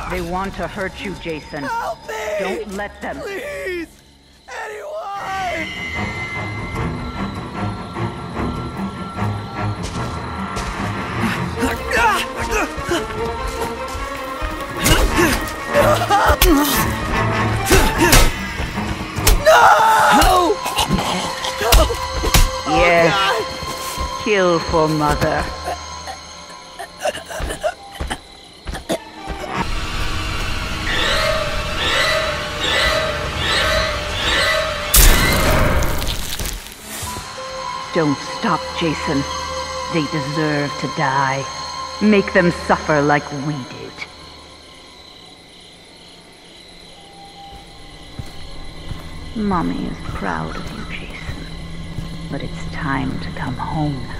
They want to hurt you, Jason. Help me! Don't let them. Please! Anyone! No! Yes. Kill for Mother. Don't stop, Jason. They deserve to die. Make them suffer like we did. Mommy is proud of you, Jason. But it's time to come home now.